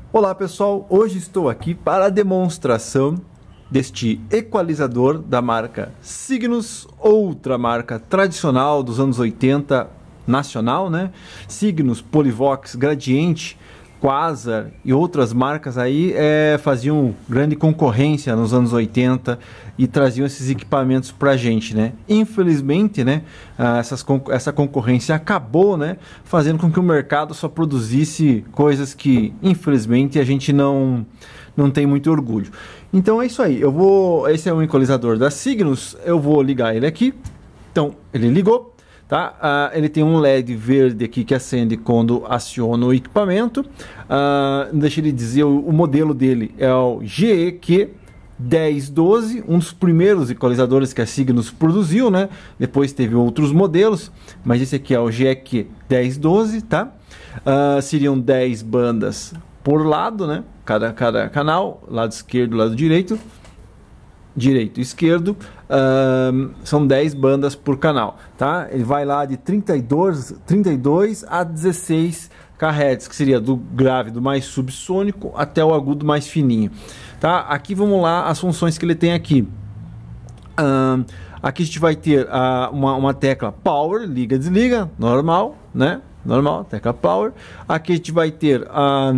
Olá pessoal, hoje estou aqui para a demonstração deste equalizador da marca Cygnus, outra marca tradicional dos anos 80, nacional, né? Cygnus, Polivox, Gradiente, Quasar e outras marcas aí faziam grande concorrência nos anos 80 e traziam esses equipamentos para a gente, né? Infelizmente, né, essa concorrência acabou, né, fazendo com que o mercado só produzisse coisas que, infelizmente, a gente não tem muito orgulho. Então é isso aí. Esse é um equalizador da Cygnus. Eu vou ligar ele aqui. Então ele ligou. Tá? Ele tem um LED verde aqui que acende quando aciona o equipamento. Deixa ele dizer, o modelo dele é o GEQ 1012, um dos primeiros equalizadores que a Cygnus produziu, né? Depois teve outros modelos, mas esse aqui é o GEQ 1012, tá? Seriam 10 bandas por lado, né? Cada canal, lado esquerdo, lado direito. Direito e esquerdo, são 10 bandas por canal, tá? Ele vai lá de 32 a 16 kHz, que seria do grave, do mais subsônico, até o agudo mais fininho, tá? Aqui vamos lá as funções que ele tem aqui. Aqui a gente vai ter uma tecla Power, liga, desliga, normal, né? Normal, tecla Power. Aqui a gente vai ter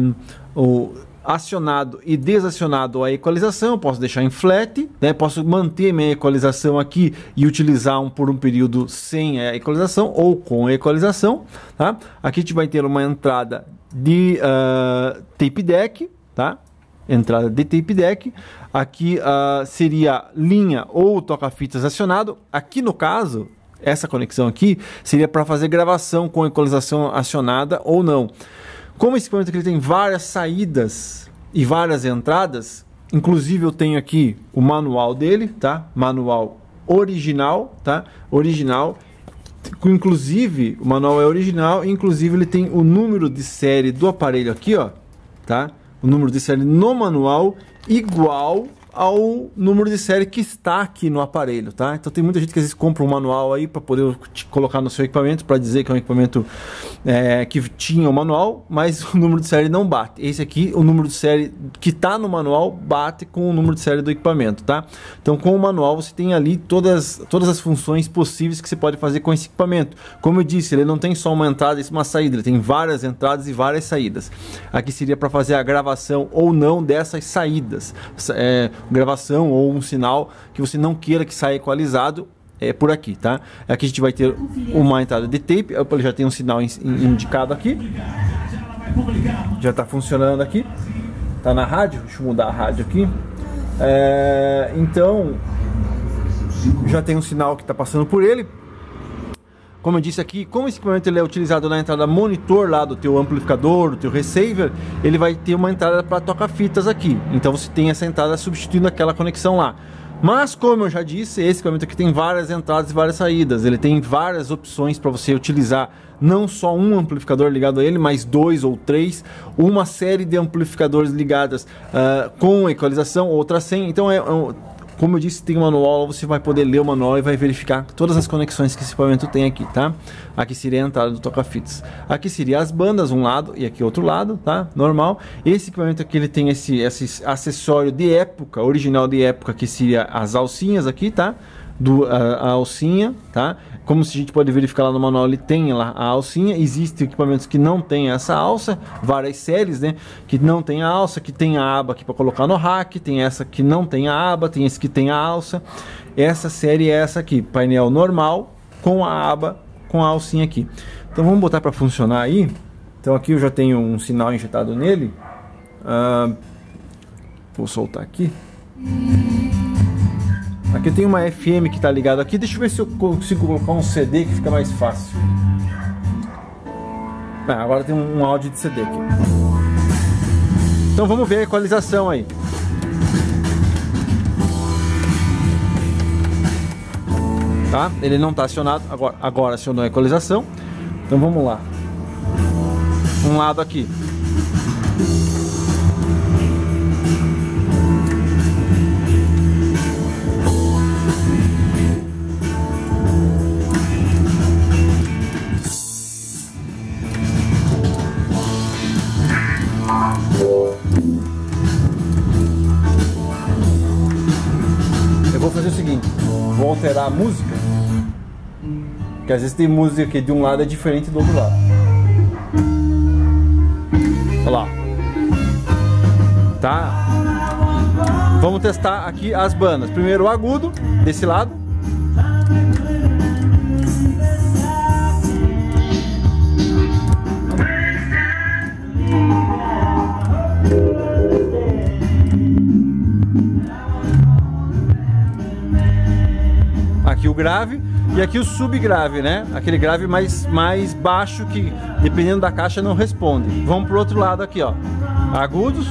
o acionado e desacionado a equalização. Posso deixar em flat, né? Posso manter minha equalização aqui e utilizar por um período sem a equalização ou com a equalização, tá? Aqui a gente vai ter uma entrada de tape deck, tá? Entrada de tape deck. Aqui seria linha ou toca-fitas acionado. Aqui no caso, essa conexão aqui seria para fazer gravação com equalização acionada ou não. Como esse equipamento aqui ele tem várias saídas e várias entradas, inclusive eu tenho aqui o manual dele, tá? Manual original, tá? Original. Inclusive, o manual é original, inclusive ele tem o número de série do aparelho aqui, ó, tá? O número de série no manual igual ao número de série que está aqui no aparelho, tá? Então tem muita gente que às vezes compra um manual aí para poder colocar no seu equipamento, para dizer que é um equipamento que tinha o manual, mas o número de série não bate. Esse aqui, o número de série que está no manual bate com o número de série do equipamento, tá? Então com o manual você tem ali todas as funções possíveis que você pode fazer com esse equipamento. Como eu disse, ele não tem só uma entrada e uma saída, ele tem várias entradas e várias saídas. Aqui seria para fazer a gravação ou não dessas saídas. Gravação ou um sinal que você não queira que saia equalizado, por aqui, tá? Aqui a gente vai ter uma entrada de tape. Ele já tem um sinal indicado aqui, já está funcionando aqui, tá na rádio. Deixa eu mudar a rádio aqui. Então já tem um sinal que está passando por ele. Como eu disse aqui, como esse equipamento ele é utilizado na entrada monitor lá do teu amplificador, do teu receiver, ele vai ter uma entrada para toca-fitas aqui. Então você tem essa entrada substituindo aquela conexão lá. Mas como eu já disse, esse equipamento aqui tem várias entradas e várias saídas. Ele tem várias opções para você utilizar não só um amplificador ligado a ele, mas 2 ou 3, uma série de amplificadores ligadas com equalização, outra sem. Então como eu disse, tem um manual, você vai poder ler o manual e vai verificar todas as conexões que esse equipamento tem aqui, tá? Aqui seria a entrada do toca-fitas. Aqui seria as bandas, um lado e aqui outro lado, tá? Normal. Esse equipamento aqui, ele tem esse acessório de época, original de época, que seria as alcinhas aqui, tá? A alcinha, tá? Como se a gente pode verificar lá no manual, ele tem lá a alcinha. Existem equipamentos que não tem essa alça, várias séries, né? Que não tem a alça, que tem a aba aqui para colocar no rack, tem essa que não tem a aba, tem esse que tem a alça. Essa série é essa aqui, painel normal com a aba, com a alcinha aqui. Então vamos botar para funcionar aí. Então aqui eu já tenho um sinal injetado nele. Vou soltar aqui. Aqui eu tenho uma FM que está ligado aqui. Deixa eu ver se eu consigo colocar um CD que fica mais fácil. Agora tem um áudio de CD aqui. Então vamos ver a equalização aí. Tá? Ele não está acionado. Agora acionou a equalização. Então vamos lá. Um lado aqui. separar a música. Porque às vezes tem música que de um lado é diferente do outro lado. Olha lá. Tá? Vamos testar aqui as bandas. Primeiro o agudo, desse lado. Aqui o grave e aqui o subgrave, né? Aquele grave mais baixo que, dependendo da caixa, não responde. Vamos pro outro lado aqui, ó. Agudos.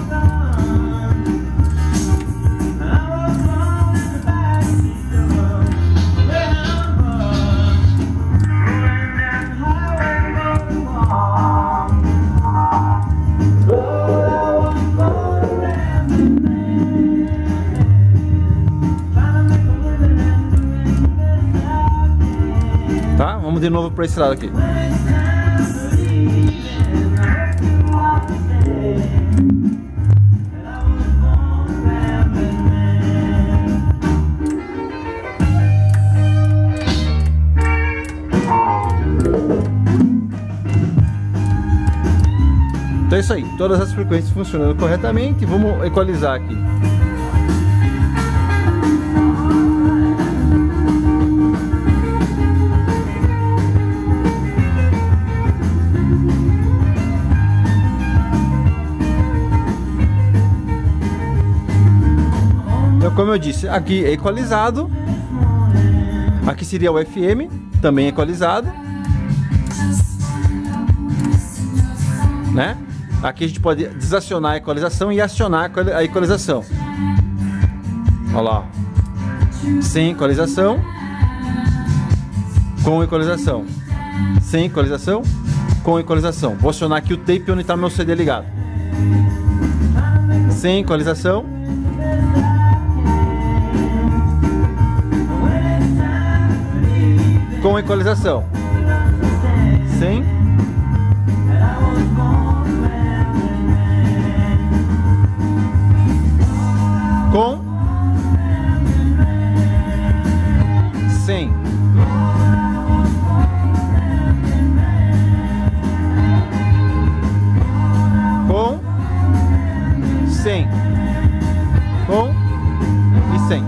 Tá? Vamos de novo para esse lado aqui. Então é isso aí, todas as frequências funcionando corretamente. Vamos equalizar aqui. Então, como eu disse, aqui é equalizado. Aqui seria o FM, também equalizado, né? Aqui a gente pode desacionar a equalização e acionar a equalização. Olha lá. Sem equalização. Com equalização. Sem equalização. Com equalização. Vou acionar aqui o tape onde está meu CD ligado. Sem equalização. Com equalização. Sem. Com. Sem. Com. Sem. Com. E sem.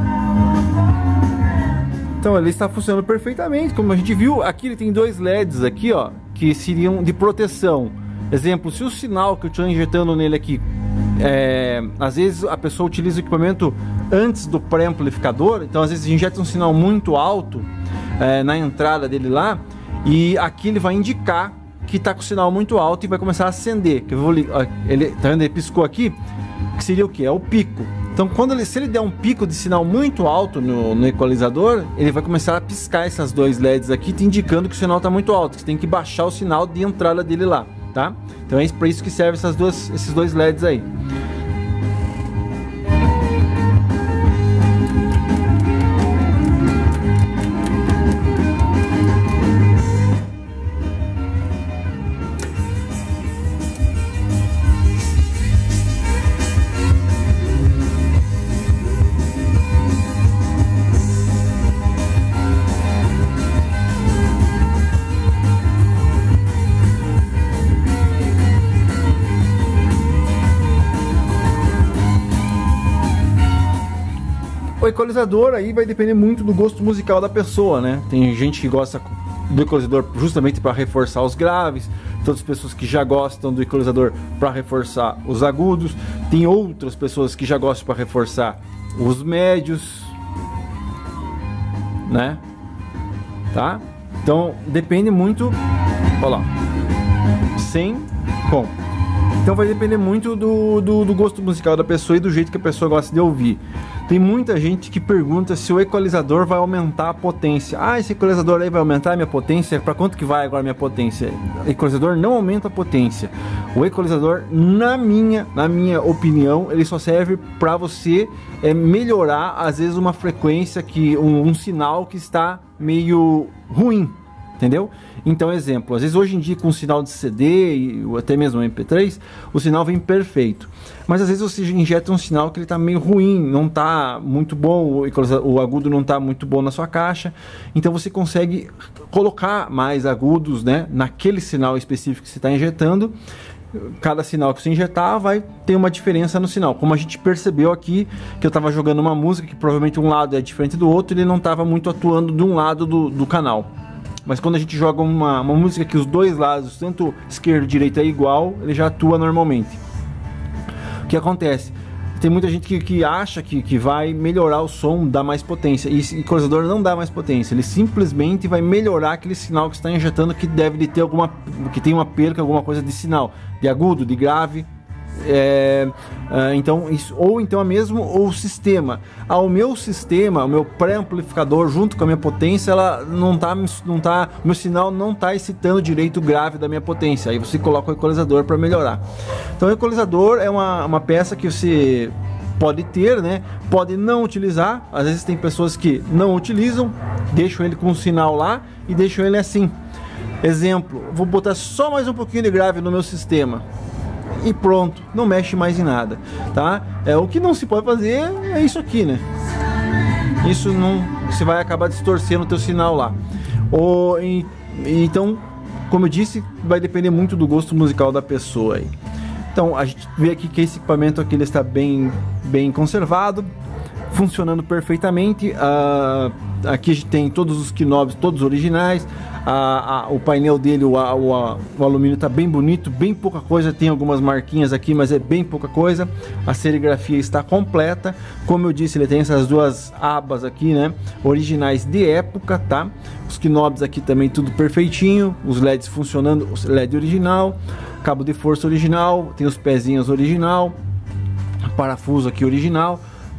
Então ele está funcionando perfeitamente, como a gente viu. Aqui ele tem dois LEDs aqui, ó, que seriam de proteção. Exemplo, se o sinal que eu estou injetando nele aqui, às vezes a pessoa utiliza o equipamento antes do pré-amplificador, então às vezes injeta um sinal muito alto na entrada dele lá, e aqui ele vai indicar que está com o sinal muito alto e vai começar a acender. Que eu vou, ele, tá vendo? Ele piscou aqui, que seria o que? É o pico. Então, se ele der um pico de sinal muito alto no equalizador, ele vai começar a piscar essas dois LEDs aqui, te indicando que o sinal está muito alto, que você tem que baixar o sinal de entrada dele lá, tá? Então é para isso que serve esses dois LEDs aí. O equalizador aí vai depender muito do gosto musical da pessoa, né? Tem gente que gosta do equalizador justamente para reforçar os graves, tem outras pessoas que já gostam do equalizador para reforçar os agudos, tem outras pessoas que já gostam para reforçar os médios, né? Tá? Então depende muito, olha lá, sem, com. Então vai depender muito do gosto musical da pessoa e do jeito que a pessoa gosta de ouvir. Tem muita gente que pergunta se o equalizador vai aumentar a potência. Ah, esse equalizador aí vai aumentar a minha potência? Para quanto que vai agora a minha potência? O equalizador não aumenta a potência. O equalizador, na minha opinião, ele só serve para você melhorar, às vezes, uma frequência, um sinal que está meio ruim, entendeu? Então, exemplo, às vezes hoje em dia com sinal de CD ou até mesmo MP3, o sinal vem perfeito. Mas às vezes você injeta um sinal que ele está meio ruim, não está muito bom, o agudo não está muito bom na sua caixa. Então você consegue colocar mais agudos, né, naquele sinal específico que você está injetando. Cada sinal que você injetar vai ter uma diferença no sinal. Como a gente percebeu aqui, que eu estava jogando uma música que provavelmente um lado é diferente do outro, ele não estava muito atuando de um lado do canal. Mas quando a gente joga uma música que os dois lados, tanto esquerdo e direito, é igual, ele já atua normalmente. O que acontece? Tem muita gente que acha que vai melhorar o som, dar mais potência. E o equalizador não dá mais potência. Ele simplesmente vai melhorar aquele sinal que está injetando, que deve de ter que tem uma perca, alguma coisa de sinal, de agudo, de grave. Então isso, ou então é mesmo o sistema. O meu sistema, o meu pré-amplificador junto com a minha potência, ela não tá, o meu sinal não está excitando direito o grave da minha potência. Aí você coloca o equalizador para melhorar. Então o equalizador é uma peça que você pode ter, né? Pode não utilizar. Às vezes tem pessoas que não utilizam, deixam ele com o sinal lá e deixam ele assim. Exemplo, vou botar só mais um pouquinho de grave no meu sistema e pronto, não mexe mais em nada, tá? O que não se pode fazer é isso aqui, né? Isso não, você vai acabar distorcendo o teu sinal lá. Então, como eu disse, vai depender muito do gosto musical da pessoa aí. Então, a gente vê aqui que esse equipamento aqui ele está bem conservado, funcionando perfeitamente. Aqui a gente tem todos os knobs, todos originais. O painel dele, o alumínio está bem bonito, bem pouca coisa, tem algumas marquinhas aqui, mas é bem pouca coisa. A serigrafia está completa. Como eu disse, ele tem essas duas abas aqui, né, originais de época, tá? Os knobs aqui também tudo perfeitinho, os LEDs funcionando, o LED original, cabo de força original, tem os pezinhos original, parafuso aqui original.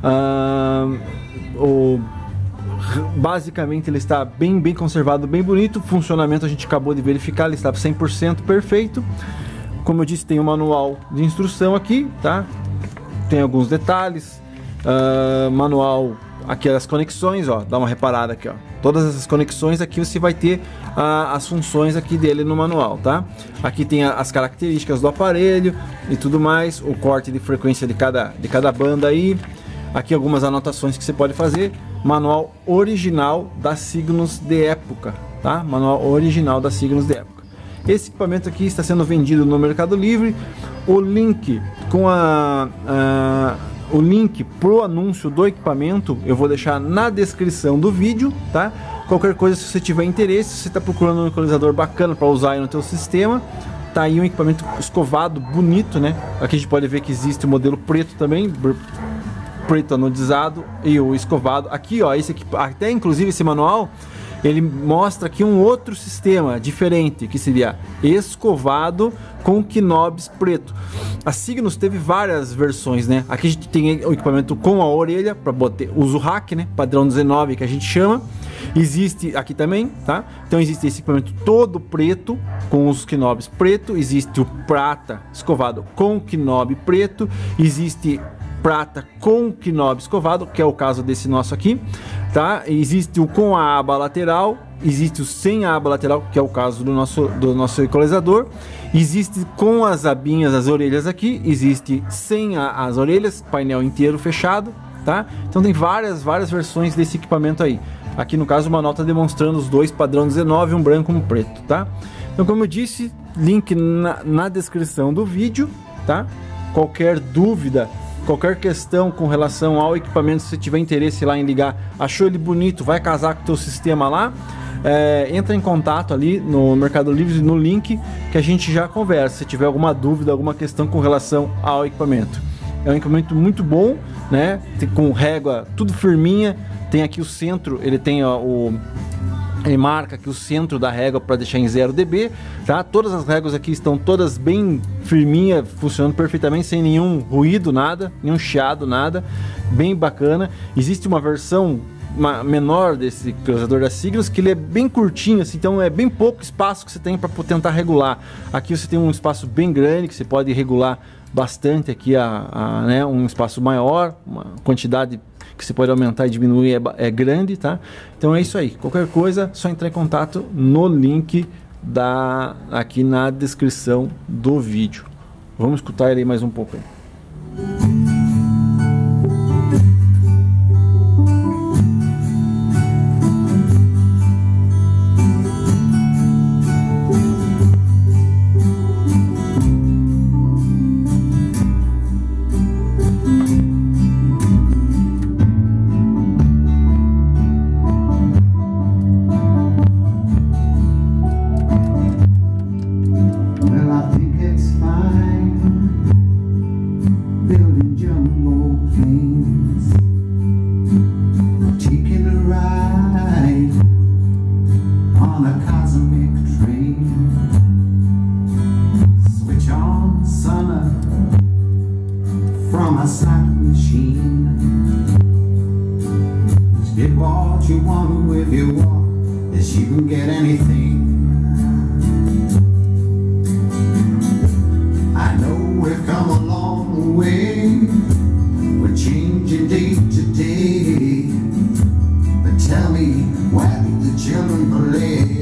Basicamente ele está bem conservado, bem bonito. Funcionamento a gente acabou de verificar, ele está 100% perfeito. Como eu disse, tem um manual de instrução aqui, tá? Tem alguns detalhes. Manual aqui das conexões, ó, dá uma reparada aqui, ó. Todas essas conexões aqui você vai ter as funções aqui dele no manual, tá? Aqui tem as características do aparelho e tudo mais, o corte de frequência de cada banda aí. Aqui algumas anotações que você pode fazer. Manual original da Cygnus de época, tá? Manual original da Cygnus de época. Esse equipamento aqui está sendo vendido no Mercado Livre. O link com o link pro anúncio do equipamento eu vou deixar na descrição do vídeo, tá? Qualquer coisa, se você tiver interesse, se você está procurando um equalizador bacana para usar aí no teu sistema, tá aí um equipamento escovado, bonito, né? Aqui a gente pode ver que existe o modelo preto também, preto anodizado, e o escovado. Aqui, ó, esse aqui, até inclusive esse manual, ele mostra aqui um outro sistema diferente, que seria escovado com knobs preto. A Cygnus teve várias versões, né? Aqui a gente tem o equipamento com a orelha, para botar, uso rack, né? Padrão 19 que a gente chama. Existe aqui também, tá? Então existe esse equipamento todo preto, com os knobs preto. Existe o prata escovado com knob preto. Existe prata com knob escovado, que é o caso desse nosso aqui, tá? Existe o com a aba lateral, existe o sem a aba lateral, que é o caso do nosso equalizador. Existe com as abinhas, as orelhas aqui, existe sem as orelhas, painel inteiro fechado, tá? Então tem várias versões desse equipamento aí. Aqui no caso o manual está demonstrando os dois, padrão 19, um branco e um preto, tá? Então, como eu disse, link na descrição do vídeo, tá? Qualquer dúvida, qualquer questão com relação ao equipamento, se você tiver interesse lá em ligar, achou ele bonito, vai casar com o teu sistema lá, entra em contato ali no Mercado Livre, no link, que a gente já conversa, se tiver alguma dúvida, alguma questão com relação ao equipamento. É um equipamento muito bom, né? Com régua tudo firminha, tem aqui o centro, ele tem ele marca aqui o centro da régua para deixar em 0 dB, tá? Todas as réguas aqui estão todas bem firminha, funcionando perfeitamente, sem nenhum ruído, nada, nenhum chiado, nada, bem bacana. Existe uma versão menor desse equalizador da Cygnus, que ele é bem curtinho, assim, então é bem pouco espaço que você tem para tentar regular. Aqui você tem um espaço bem grande, que você pode regular bastante aqui, né, um espaço maior, uma quantidade que você pode aumentar e diminuir é grande, tá? Então é isso aí. Qualquer coisa, só entrar em contato no link aqui na descrição do vídeo. Vamos escutar ele aí mais um pouco aí. From a slot machine, just get what you want if you want, yes you can get anything. I know we've come a long way, we're changing day to day, but tell me, why do the children play?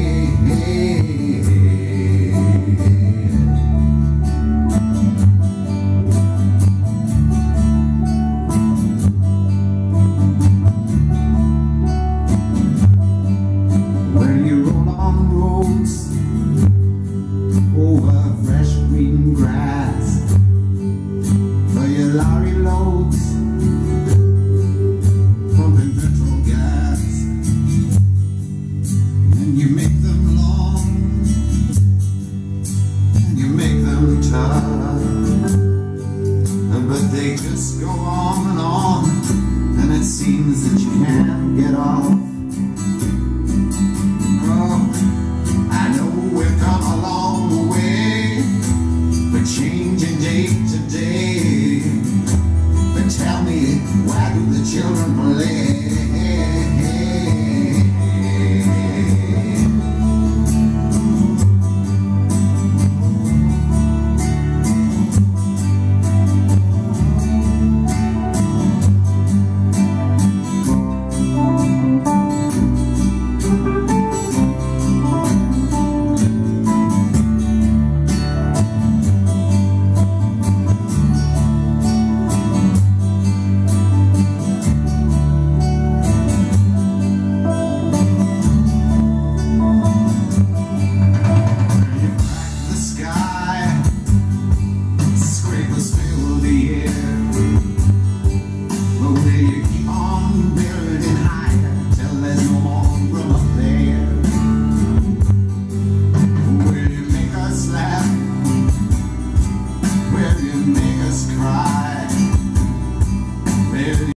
Over fresh green grass for your lorry loads, pumping petrol gas, and you make them long and you make them tough, but they just go on, and it seems that you can't get off. Oh, I know we've come a long way, but changing day